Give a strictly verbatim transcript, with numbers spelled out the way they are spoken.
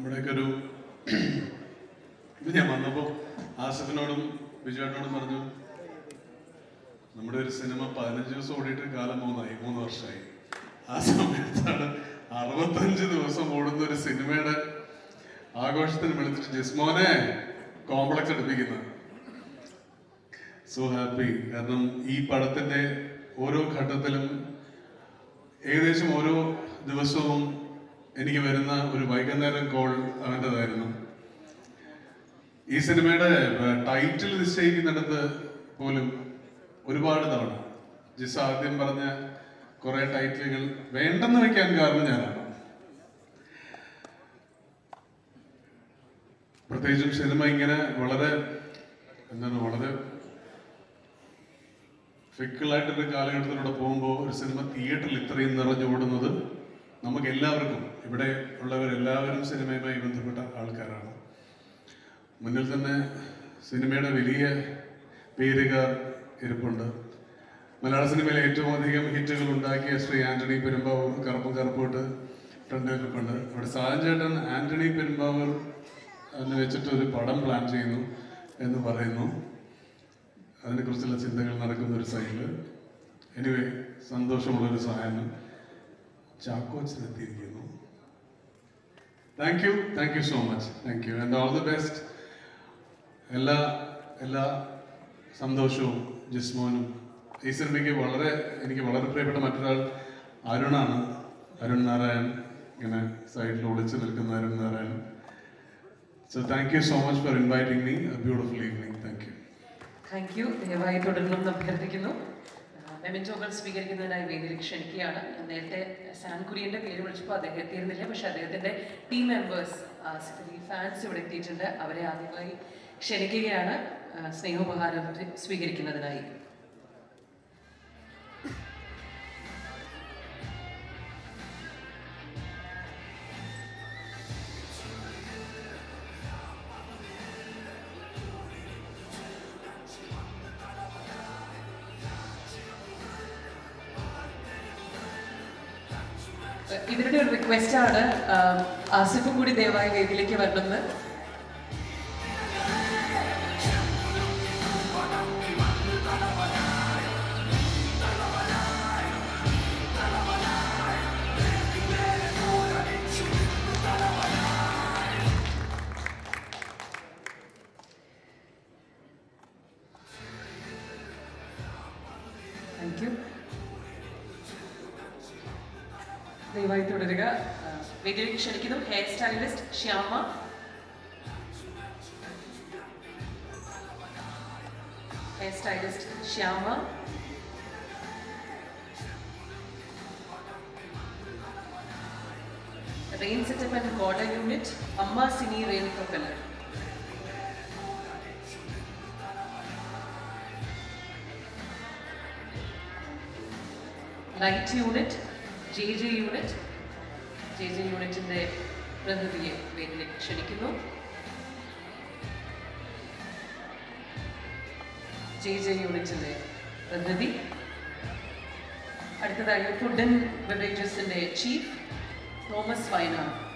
ഇവിടെയൊക്കെ ഒരു ഇത് ഞാൻ വന്നപ്പോൾ ആസിഫിനോടും ബിജുവേട്ടനോടും പറഞ്ഞു, നമ്മുടെ ഒരു സിനിമ പതിനഞ്ച് ദിവസം ഓടിയിട്ട് കാലം മൂന്നായി മൂന്ന് വർഷമായി. ആ സമയത്താണ് അറുപത്തഞ്ച് ദിവസം ഓടുന്ന ഒരു സിനിമയുടെ ആഘോഷത്തിന് വിളിച്ചിട്ട് ജിസ്മോനെ കോംപ്ലക്സ് എടുപ്പിക്കുന്നത്. So happy. കാരണം ഈ പടത്തിന്റെ ഓരോ ഘട്ടത്തിലും ഏകദേശം ഓരോ ദിവസവും എനിക്ക് വരുന്ന ഒരു വൈകുന്നേരം കോൾ അവൻ്റെതായിരുന്നു. ഈ സിനിമയുടെ ടൈറ്റിൽ നിശ്ചയിക്കുന്നിടത്ത് പോലും ഒരുപാട് തവണ ജിസ് ആദ്യം പറഞ്ഞ കുറെ ടൈറ്റിലുകൾ വേണ്ടെന്ന് വെക്കാൻ കാരണം ഞാനാണ്. പ്രത്യേകിച്ചും സിനിമ ഇങ്ങനെ വളരെ എന്താണ് വളരെ ഫിക്കിളായിട്ടൊരു കാലഘട്ടത്തിലൂടെ പോകുമ്പോൾ ഒരു സിനിമ തിയേറ്ററിൽ ഇത്രയും നിറഞ്ഞോടുന്നത് നമുക്ക് എല്ലാവർക്കും, ഇവിടെ ഉള്ളവരെല്ലാവരും സിനിമയുമായി ബന്ധപ്പെട്ട ആൾക്കാരാണ്. മുന്നിൽ തന്നെ സിനിമയുടെ വലിയ പേരുകാർ ഇരിപ്പുണ്ട്. മലയാള സിനിമയിൽ ഏറ്റവും അധികം ഹിറ്റുകൾ ഉണ്ടാക്കിയ ശ്രീ ആന്റണി പെരുമ്പാവൂർ കറുപ്പും കറുപ്പോട്ട് ഫ്രണ്ട് ഇരിപ്പുണ്ട്. അവിടെ സാജൻ ചേട്ടൻ ആന്റണി പെരുമ്പാവൂർ എന്ന് വെച്ചിട്ട് ഒരു പടം പ്ലാൻ ചെയ്യുന്നു എന്ന് പറയുന്നു. അതിനെക്കുറിച്ചുള്ള ചിന്തകൾ നടക്കുന്ന ഒരു സൈഡിൽ. എനിവേ, സന്തോഷമുള്ളൊരു സാധനം ചാക്കോച്ചനെത്തിയിരിക്കുന്നു. Thank you thank you so much. Thank you and all the best. എല്ലാ എല്ലാ സന്തോഷവും ജിസ്മോനും. ഈ സിനിമയ്ക്ക് വളരെ എനിക്ക് വളരെ പ്രിയപ്പെട്ട മറ്റൊരാൾ അരുണാണ്. അരുൺ നാരായൺ, ഇങ്ങനെ സൈഡിൽ ഒളിച്ചു നിൽക്കുന്ന Arun Narayan. So thank you so much for inviting me. A beautiful evening. Thank you. Thank you. ദയവായി തുടരണമെന്ന് അഭ്യർത്ഥിക്കുന്നു. മെമെന്റോകൾ സ്വീകരിക്കുന്നതിനായി വേദിയിൽ ക്ഷണിക്കുകയാണ്. നേരത്തെ സാൻ കുര്യൻ്റെ പേര് വിളിച്ചപ്പോൾ അദ്ദേഹം എത്തിയിരുന്നില്ല, പക്ഷെ അദ്ദേഹത്തിൻ്റെ ടീം മെമ്പേഴ്സ് ഫാൻസ് ഇവിടെ എത്തിയിട്ടുണ്ട്. അവരെ ആദ്യമായി ക്ഷണിക്കുകയാണ് സ്നേഹോപഹാരം സ്വീകരിക്കുന്നതിനായി. ഇവരുടെ ഒരു റിക്വസ്റ്റ് ആണ് ആസിഫും കൂടി ദയവായി വേദിയിലേക്ക് വരണമെന്ന്. Thank you. ദയവായി തുടരുക. വേദിയിലേക്ക് ക്ഷണിക്കുന്നു hair stylist Shyama, hair stylist Shyama, rain setup and border unit Amma cine rain propeller, light unit J J unit. J J യൂണിറ്റിൻ്റെ പ്രതിനിധിയെ വേദിയിലേക്ക് ക്ഷണിക്കുന്നു. ജെ ജെ യൂണിറ്റിൻ്റെ പ്രതിനിധി. അടുത്തതായി ഫുഡ് ആൻഡ് ബെവറേജസിൻ്റെ ചീഫ് തോമസ് വയനാട്.